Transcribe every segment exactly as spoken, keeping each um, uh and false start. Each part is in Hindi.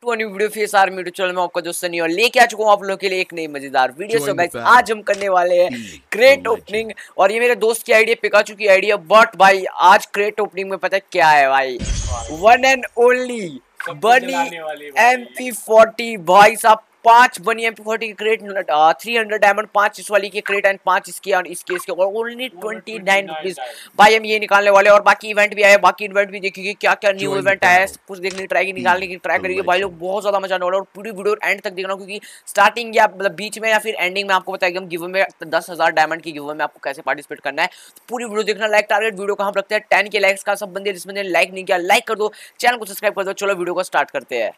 To new video face army YouTube channel में आपका दोस्त सनी और लेके आ चुका हूँ आप लोगों के लिए एक नई मजेदार वीडियो। सो गाइस आज हम करने वाले हैं क्रेट ओपनिंग और ये मेरे दोस्त की आइडिया, पिकाचू की आइडिया। बट भाई आज क्रेट ओपनिंग में पता है क्या है भाई, one and only bunny M P forty. भाई साहब पांच बनी एम पी फोर्टी की क्रेट, थ्री हंड्रेड डायमंड, पांच इस वाली की क्रेट एंड पांच इसकी और इसके इसके और ओनली ट्वेंटी नाइन रुपीज। भाई हम ये निकालने वाले और बाकी इवेंट भी आए, बाकी इवेंट भी देखिए क्या क्या न्यू इवेंट आया है, सब कुछ देखने की ट्राई की निकालने की ट्राई करेंगे भाई लोग। बहुत ज्यादा मजा आने वाला है और पूरी वीडियो एंड तक देखना, क्योंकि स्टार्टिंग या मतलब बीच में या फिर एंडिंग में आपको बताएगा हम गिव में दस हजार डायमंड की गिव में आपको कैसे पार्टिसिपेट करना है। तो पूरी वीडियो देखना। लाइक टारगेट वीडियो का हम रखते हैं टेन के लाइक्स का। सब बंदे जिस बंदे ने लाइक नहीं किया लाइक कर दो, चैनल को सब्सक्राइब कर दो। चलो वीडियो को स्टार्ट करते हैं।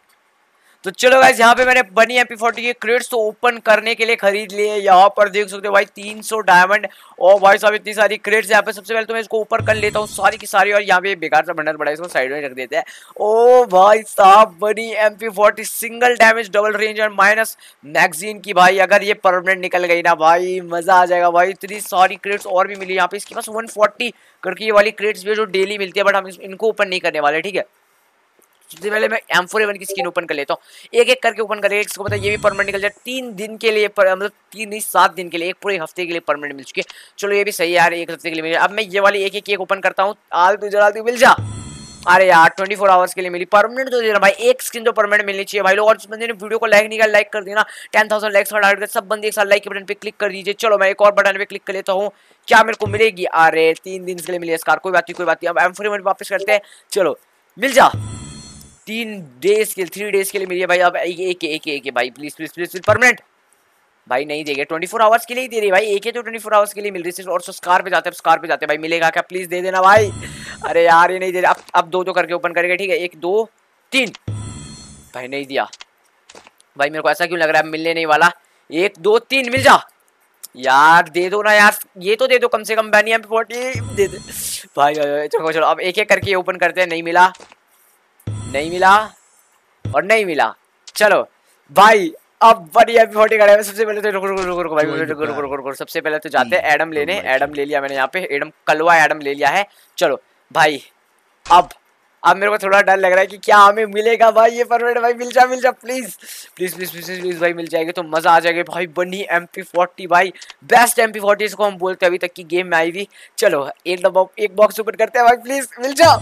तो चलो गाइस यहाँ पे मैंने बनी एम पी फोर्टी के क्रेट्स तो ओपन करने के लिए खरीद लिए। यहाँ पर देख सकते हो भाई तीन सौ डायमंड और भाई साहब इतनी सारी क्रेट्स यहाँ पे। सबसे पहले तो मैं इसको ऊपर कर लेता हूँ सारी की सारी, और यहाँ पे बेकार सा बंडल पड़ा है इसको साइड में रख देते हैं। ओ भाई साहब bunny M P forty single damage double range और माइनस मैगजीन की। भाई अगर ये परमानेंट निकल गई ना भाई मजा आ जाएगा भाई। इतनी सारी क्रेट्स और भी मिली यहाँ पे। इसके पास वन फोर्टी करके ये वाली क्रेट्स भी जो डेली मिलती है, बट हम इनको ओपन नहीं करने वाले, ठीक है। सबसे पहले मैं एम फोर ए वन की स्किन ओपन कर लेता हूँ, एक एक करके ओपन करेंगे। इसको पता है ये भी परमानेंट निकल जाए तीन दिन के लिए, पर, मतलब तीन नहीं सात दिन के लिए, एक पूरे हफ्ते के लिए परमानेंट मिल चुकी है। चलो ये भी सही है यार, एक हफ्ते के लिए मिल। अब मैं ये वाली एक एक एक ओपन करता हूँ। आल तू जरा तू मिल जा। अरे यार ट्वेंटी फोर आवर्स के लिए मिली परमानेंट, तो देना भाई एक स्किन तो परमानेंट मिलनी चाहिए भाई लोग। और जिस बंदे ने वीडियो को लाइक नहीं किया लाइक कर देना, टेन थाउजेंड लाइक्स का टारगेट कर। सब बंदे एक साथ लाइक के बटन पे क्लिक कर दीजिए। चलो मैं एक और बटन पे क्लिक कर लेता हूँ, क्या मेरे को मिलेगी। अरे तीन दिन के लिए मिली स्कार, कोई बात नहीं कोई बात नहीं। अब एम फोर ए वन वापस करते हैं। चलो मिल जा, तीन डेज के थ्री डेज के लिए मिली है भाई। अब एक एक एक एक भाई प्लीज प्लीज प्लीज परमानेंट भाई नहीं देंगे, ट्वेंटी फोर आवर्स के लिए ही दे रही भाई। एक है तो ट्वेंटी फोर आवर्स के लिए मिल रही है। और स्कार पे जाते हैं, स्कार पे जाते हैं भाई। मिलेगा क्या प्लीज दे देना भाई। अरे यार ये नहीं दे रहा। अब अब दो दो करके ओपन करेंगे, ठीक है। एक दो तीन भाई नहीं दिया भाई। मेरे को ऐसा क्यों लग रहा है मिलने नहीं वाला। एक दो तीन मिल जा यार, दे दो ना यार, ये तो दे दो कम से कम। बनी एम पी फोर्टी दे दे भाई। चलो चलो अब एक एक करके ओपन करते हैं। नहीं मिला नहीं मिला और नहीं मिला। चलो भाई अब बड़ी एम पी फोर्टी खड़े हैं। सबसे पहले तो रुको रुको रुको रुको भाई, रुको रुको रुको रुको। सबसे पहले तो जाते हैं एडम लेने। एडम ले लिया मैंने यहाँ पे, एडम कलवा एडम ले लिया है। चलो भाई अब अब मेरे को थोड़ा डर लग रहा है कि क्या हमें मिलेगा भाई ये परमानेंट। भाई मिल जा मिल जा please please please please please भाई मिल जाएगी तो मजा आ जाएगा भाई। बनी एम पी फोर्टी भाई बेस्ट एम पी फोर्टी इसको हम बोलते हैं अभी तक की गेम में आई हुई। चलो एक डब्बा एक बॉक्स ओपन करते हैं भाई, प्लीज मिल जा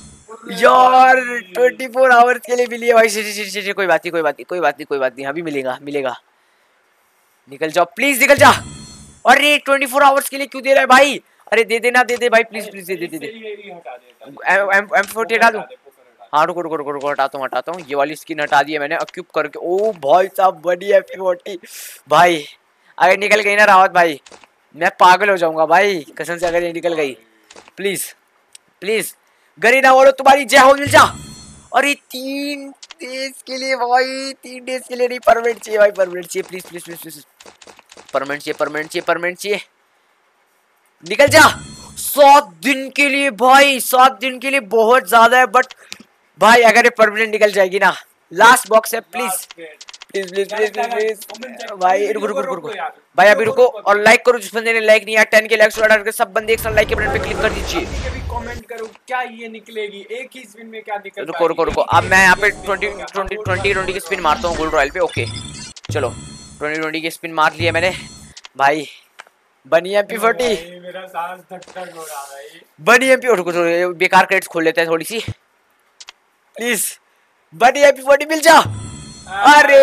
यार। ट्वेंटी फोर आवर्स के लिए मिली है भाई। शी, शी, शी, शी, कोई बात नहीं कोई बात नहीं कोई बात नहीं कोई बात नहीं अभी मिलेगा मिलेगा। निकल जाओ प्लीज निकल जा। अरे ट्वेंटी फोर आवर्स के लिए क्यों दे रहा है भाई। अरे दे देना दे दे भाई प्लीज प्लीज दे दे दे दे। एम फोर्टी हटा दूं। हाँ रुको रुको रुको रुको हटाता हूँ हटाता हूँ। ये वाली स्किन हटा दी है मैंने अक्यूप करके। ओ भाई साहब बड़ी एम पी फोर्टी भाई। अगर निकल गई ना रावत भाई मैं पागल हो जाऊंगा भाई कसम से। अगर ये निकल गई प्लीज प्लीज गरी ना बोलो तुम्हारी जय हो मिल जा। अरे तीन डेज के लिए भाई, तीन डेज के लिए नहीं परमानेंट चाहिए भाई, परमानेंट चाहिए please please please please permanent चाहिए परमानेंट चाहिए परमानेंट चाहिए। निकल जा सात दिन के लिए भाई, सात दिन के लिए बहुत ज्यादा है। बट भाई अगर ये परमानेंट निकल जाएगी ना, लास्ट बॉक्स है please please please please please भाई। रुको रुको रुको भाई अभी रुको और लाइक करो जिस बंदे ने लाइक नहीं है। टेन के लाइक्स ऑर्डर करके सब बंदे एक साथ लाइक के बटन पे क्लिक कर दीजिए। कमेंट करो क्या ये निकलेगी एक ही स्पिन में, क्या निकल। रुको रुको रुको अब मैं यहाँ पे ट्वेंटी ट्वेंटी ट्वेंटी ट्वेंटी की स्पिन मारता हूँ गोल्ड रॉयल पे। ओके चलो ट्वेंटी ट्वेंटी की स्पिन मार लिया मैंने भाई। बनी एम पी फोर्टी मेरा सांस धक-धक हो रहा है। बनी एम पी रुको थोड़ी बेकार क्रेट्स खोल लेते हैं थोड़ी सी please. Bunny M P forty मिल जा। अरे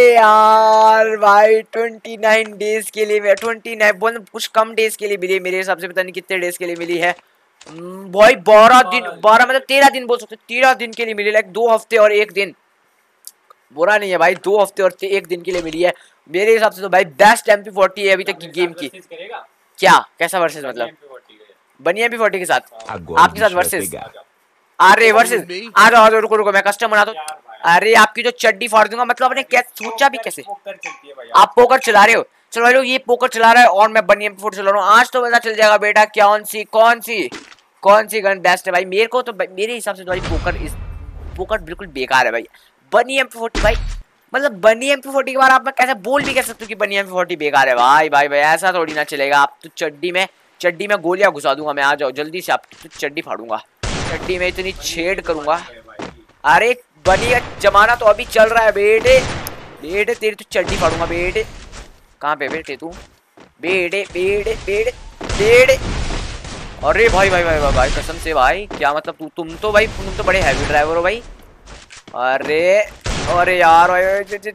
यार भाई ट्वेंटी नाइन डेज के लिए, ट्वेंटी नाइन कुछ कम डेज के लिए मिली है मेरे हिसाब से। पता नहीं कितने डेज के लिए मिली है भाई। बारह दिन बारह मतलब तेरह दिन बोल सकते, तेरह दिन के लिए मिली। लाइक दो हफ्ते और एक दिन, बुरा नहीं है भाई। दो हफ्ते और एक दिन के लिए मिली है मेरे हिसाब से तो भाई बेस्ट एम पी फोर्टी है अभी तक की गेम की। क्या कैसा वर्सेस मतलब बनी एम पी फोर्टी के साथ आपके साथ वर्सेस। अरे वर्सेस आ जाओ आ जाओ रुको रुको मैं कस्टम बना दूं। अरे आपकी जो चड्डी फाड़ दूंगा। मतलब आपने क्या सोचा भी कैसे, आप पोकर चला रहे हो। चलो भाई लोग ये पोकर चला रहा है और मैं बनी एम पी फोर्टी चला रहा हूँ। आज तो पता चल जाएगा बेटा कौन सी कौन सी कौन सी गन बेस्ट है भाई। मेरे को तो मेरे हिसाब से तो भाई पोकर इस पोकर बिल्कुल बेकार है भाई। बनी एम पी फोर्टी भाई मतलब बनी एम पी फोर्टी के बारे आप मैं कैसे बोल भी कह सकते हो कि बनी एम पी फोर्टी बेकार है भाई। भाई भाई ऐसा थोड़ी ना चलेगा। आप तो चड्डी में चड्डी में गोलियां घुसा दूंगा मैं। आ जाओ जल्दी से, आप तो चड्डी फाड़ूंगा, चड्डी में इतनी छेड़ करूंगा। अरे बनी का जमाना तो अभी चल रहा है बेटे। बेटे तेरी तो चड्डी फाड़ूंगा बेटे। कहाँ पे बेटे तू? बेटे बेटे बेटे बेटे। अरे भाई भाई भाई भाई भाई कसम से भाई, क्या मतलब तू तुम तो भाई तुम तो बड़े हैवी ड्राइवर हो भाई। अरे अरे यार भाई,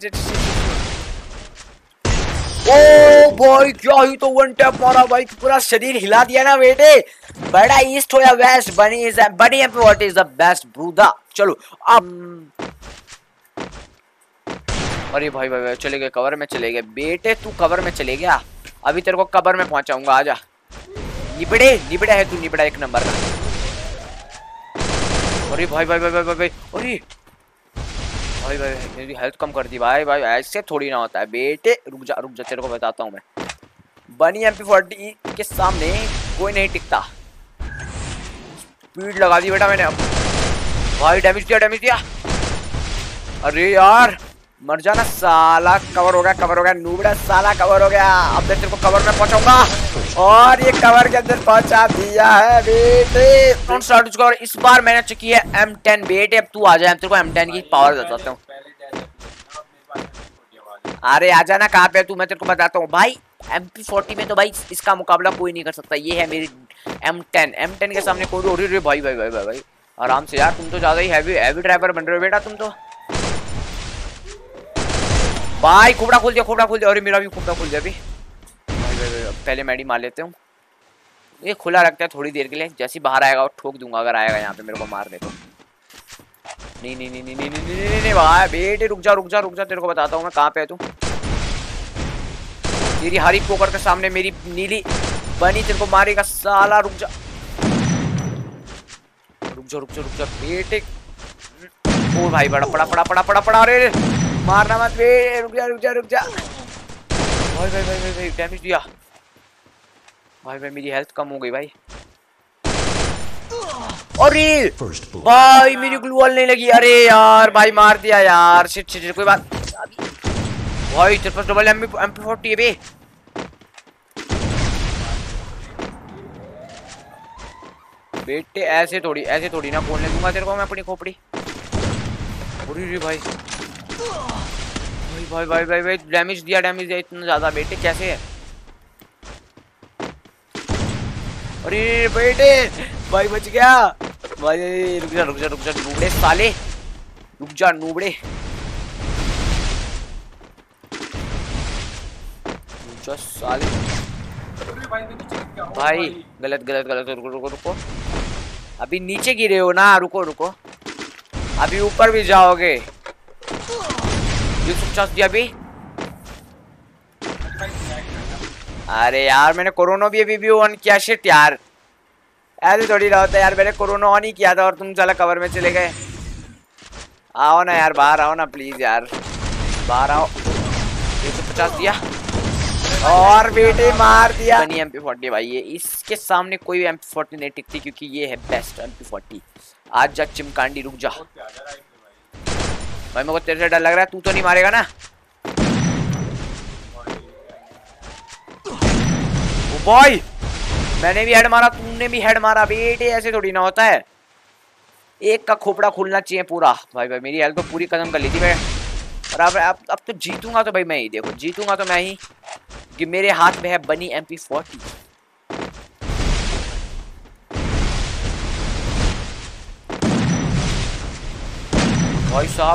ओ भाई क्या ही तो वन टैप मारा भाई, पूरा शरीर हिला दिया ना बेटे। बड़ा ईस्ट हो या waste, bunny is bunny what is the best brother. चलो अब अरे भाई भाई भाई चले गए कवर में, चले गए बेटे। तू कवर में चले गया, अभी तेरे को कवर में पहुंचाऊंगा। आजा निबड़े, निबड़ा है तू, निबड़ा एक नंबर का। अरे भाई भाई भाई भाई भाई अरे भाई भाई मेरी हेल्थ कम कर दी भाई। भाई ऐसे थोड़ी ना होता है बेटे। रुक जा रुक जा, तेरे को बताता हूँ मैं। बनी एम पी फोर्टी के सामने कोई नहीं टिकता। स्पीड लगा दी बेटा मैंने। अब भाई डैमेज दिया, डैमेज दिया। अरे यार मर जाना साला। कवर हो गया, कवर हो गया नूबड़ा साला, कवर हो गया। अब मैं तेरे को कवर में पहुंचाऊंगा और ये कवर के अंदर पहुंचा दिया है बेटे। स्टार्ट कवर इस बार मैंने चुकी है एम टेन बेटे। अब तू आ जा, तेरे को एम टेन की पावर बताता हूँ। अरे आ जाना, कहाँ पे तू, मैं तेरे को बताता हूँ भाई। एम पी फोर्टी में तो भाई इसका मुकाबला कोई नहीं कर सकता। ये है मेरी एम टेन। एम टेन के सामने कोई। अरे भाई भाई भाई भाई भाई आराम से यार, तुम तो ज्यादा ही हैवी हैवी ड्राइवर बन रहे हो बेटा तुम तो। भाई खोपड़ा खोल दिया, खोपड़ा खोल दिया। अरे मेरा भी खोपड़ा खोल दिया अभी। भाई भाई भाई पहले मैडी मार लेते हूँ। ये खुला रखता है थोड़ी देर के लिए, जैसे बाहर आएगा और ठोक दूंगा अगर आएगा यहाँ पे मेरे को मारने तो। नहीं नहीं नहीं नहीं नहीं नहीं नहीं नहीं भाई बेटे रुक जा रुक जा रुक जा, तेरे को बताता हूँ मैं कहाँ पे है तू। तेरी हरी पोकर के सामने मेरी नीली बनी तेरे को मारेगा साला। रुक जा रुक जा रुक जा रुक जा बेटे। ओ भाई बड़ा पड़ा पड़ा पड़ा पड़ा पड़ा। अरे मारना मत बे, रुक जा रुक जा रुक जा। भाई भाई भाई भाई, भाई डैमेज दिया भाई भाई, मेरी हेल्थ कम हो गई भाई। अरे भाई मेरी ग्लू वॉल नहीं लगी। अरे यार भाई मार दिया यार। शिट शिट कोई बात भाई। तेरे पास डबल एम पी फोर्टी है बे। बेटे ऐसे थोड़ी ऐसे थोड़ी ना खोलने दूंगा तेरे को मैं अपनी खोपड़ी। अरे भाई भाई भाई भाई भाई भाई डैमेज दिया, डैमेज दिया इतना ज्यादा बेटे, कैसे है? अरे बेटे भाई बच गया भाई। रुक जा रुक जा रुक जा नूबड़े साले, रुक जा नूबड़े, रुक जा साले। भाई गलत गलत गलत, रुको रुको रुको। अभी नीचे गिरे हो ना, रुको रुको, अभी ऊपर भी जाओगे। दिया भी। अरे यार मैंने कोरोना भी अभी भी ऑन किया। शिट यार ऐसे थोड़ी ना होता है यार, मैंने कोरोना ऑन ही किया था और तुम चला कवर में चले गए। आओ ना यार बाहर आओ ना प्लीज यार, बाहर आओ। एक सौ पचास दिया और बेटे मार दिया। बनी एम पी फोर्टी भाई, ये इसके सामने कोई एम पी फोर्टी नहीं टिकती क्योंकि ये है बेस्ट एम पी फोर्टी। आज जा चिमकांडी, रुक जा भाई, मेरे को तेरे से डर लग रहा है। तू तो नहीं मारेगा ना? ओ बॉय मैंने भी हेड मारा, तुमने भी हेड मारा बेटे, ऐसे थोड़ी ना होता है। एक का खोपड़ा खुलना चाहिए पूरा। भाई भाई मेरी हेल्थ तो पूरी खत्म कर ली थी मैं। और अब अब, अब तो जीतूंगा तो भाई मैं ही, देखो जीतूंगा तो मैं ही, कि मेरे हाथ में है बनी एम पी फोर्टी। भाई साहब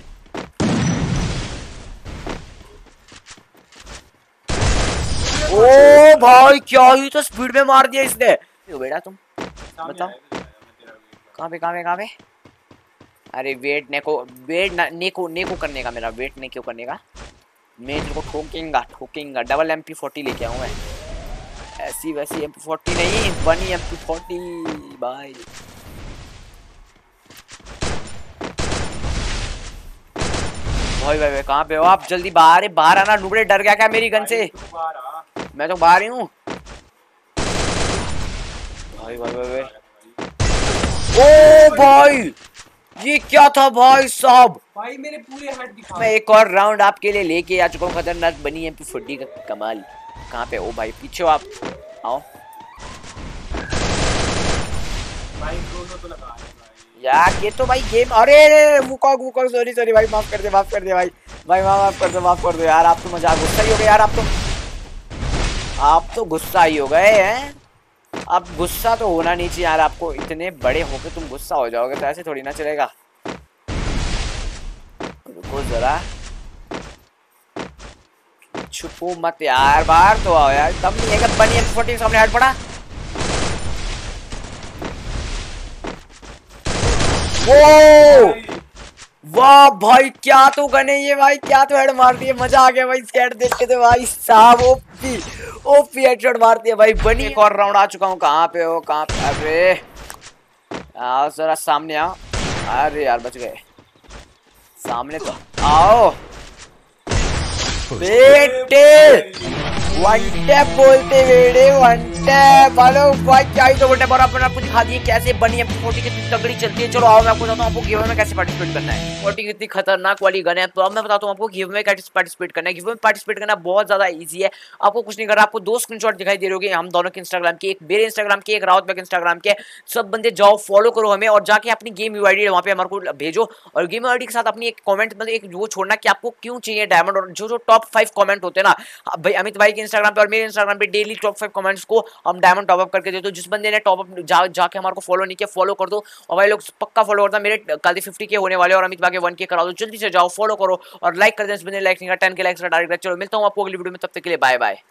ओ भाई क्या ही तो स्पीड में मार दिया इसने। बेटा तुम बताओ कहाँ पे कहाँ पे कहाँ पे? अरे wait neko wait Neko Neko करने का, मेरा वेट ने क्यों करने का, मैं तेरे को ठोकेंगा ठोकेंगा। डबल एम पी फोर्टी लेके आऊँ मैं, ऐसी वैसी एम पी फोर्टी नहीं, बनी एम पी फोर्टी भाई। भाई भाई भाई कहाँ पे हो आप? जल्दी बाहर बाहर आना। नुबड़े डर गया क्या मेरी गन से? मैं तो बाहर ही हूँ। भाई भाई भाई भाई ओ भाई ये क्या था भाई साहब? भाई मेरे पूरे हेड दिखा। मैं एक और राउंड आपके लिए लेके आ चुका हूँ। खतरनाक बनी एम पी फोर्टी का कमाल। कहाँ पे? ओ भाई पीछे आप आओ। भाई दोनों तो लगा यार ये तो भाई गेम, अरे मुका मुका सॉरी सॉरी भाई, माफ कर दे माफ कर दे भाई भाई माफ कर दो माफ कर दो यार, आप तो मजाक गुस्सा ही हो गए यार, आप तो आप तो गुस्सा ही हो गए हैं। अब गुस्सा तो होना नहीं चाहिए यार, आपको इतने बड़े होके तुम गुस्सा हो जाओगे तो ऐसे थोड़ी ना चलेगा। रुको जरा, छुपो मत यार, बाहर तो आओ यार, तब नहीं है बनी एम फोर्टी सामने हट पड़ा। वो वाह भाई क्या तो गने ये भाई, क्या तो हेड मार दिए, मजा आ गया भाई इसके हेड देख के तो भाई साहब, ओपी ओपी हेडशॉट मार दिया भाई। बनी एक और राउंड आ चुका हूँ, कहाँ पे हो कहाँ पे, अरे आओ जरा सामने आओ, अरे यार बच गए, सामने तो आओ बेटे, वन टैप बोलते बेटे, वन टैप। हेलो भाई क्या ही तो वन टैप, और अपन आपको दिखा दिए कैसे बनी एम फोर्टी कितनी तगड़ी चलती है। चलो आओ मैं आपको बताता हूँ आपको गिव में कैसे पार्टिसिपेट करना है। फोर्टी कितनी खतरनाक वाली गन है, तो अब मैं बताता हूँ आपको गिव में कैसे पार्टिसिपेट करना है। गिव में पार्टिसिपेट करना बहुत ज्यादा इजी है, आपको कुछ नहीं करना, आपको दो स्क्रीनशॉट दिखाई दे रहे हम दोनों के इंस्टाग्राम के, एक मेरे इंस्टाग्राम के, एक रावत बैग इंस्टाग्राम के। सब बंदे जाओ फॉलो करो हमें, और जाके अपनी गेम यू आई डी वहाँ पे हमारे को भेजो, और गेम यू आई डी के साथ अपनी एक कॉमेंट मतलब एक वो छोड़ना कि आपको क्यों चाहिए डायमंड, और जो जो टॉप फाइव कॉमेंट होते हैं ना भाई, अमित भाई के इंस्टाग्राम पे और मेरे इंस्टाग्राम पे डेली टॉप फाइव कमेंट्स को हम डायमंड टॉप अप करके देते हो। जिस बंदे ने टॉप अप जा, जाके हमारे को फॉलो नहीं किया फॉलो कर दो, और भाई लोग पक्का फॉलो करता, मेरे कल फिफ्टी के होने वाले और अमित भाई के वन के करा दो, जल्दी से जाओ फॉलो करो और लाइक कर दें, इस बंदे लाइक नहीं कर, टेन के लाइक्स का टारगेट। चलो मिलता हूँ आपको अगली वीडियो में, तब तक के लिए बाय बाय।